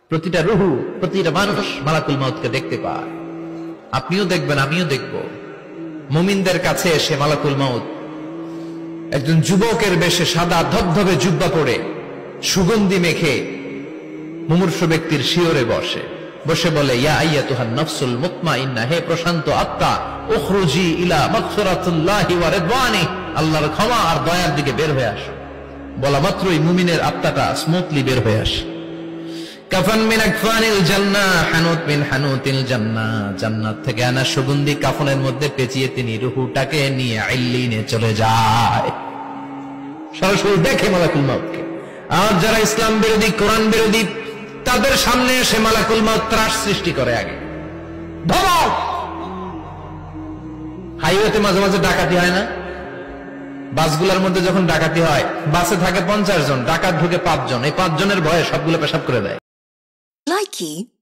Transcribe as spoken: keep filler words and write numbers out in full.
প্রতিটা রুহু, প্রতিটা মানুষ মালাকুল মাউতকে দেখতে পায়। আপনিও দেখবেন, আমিও দেখব। মুমিনদের কাছে এসে মালাকুল মাউত একজন যুবকের বেশে সাদা ধবধবে জুব্বা পরে সুগন্ধি মেখে মুমূর্ষু ব্যক্তির শিয়রে বসে বসে বলে, ইয়া আইয়াতুহান নাফসুল মুতমাইন্নাহ, হে প্রশান্ত আত্মা, উখরুজি ইলা মাগফিরাতিল্লাহি ওয়া রিদওয়ানি, আল্লাহর ক্ষমা আর দয়ার দিকে বের হয়ে আসো। বলা মাত্রই মুমিনের আত্মাটা স্মুথলি বের হয়ে আসে। কাফান মিন আকফানিল জান্নাহ, হানুত মিন হানুতিল জান্নাহ, জান্নাত থেকে আনা সুগন্ধি কাফনের মধ্যে পেঁচিয়ে তিনি রূহটাকে নিয়ে ইল্লিনে চলে যায়। সরাসরি দেখে মালাকুল মাউতকে। আর যারা ইসলাম বিরোধী, কোরআন বিরোধী, তাদের সামনে এসে মালাকুল মাউত ত্রাস সৃষ্টি করে। আগে ধমক। হাইওয়েতে মাঝে মাঝে ডাকাতি হয় না? বাসগুলোর মধ্যে যখন ডাকাতি হয়, বাসে থাকে পঞ্চাশ জন, ডাকাত ঢুকে পাঁচ জন, এই পাঁচ জনের ভয়ে সবগুলো পেশাব করে দেয়। Likey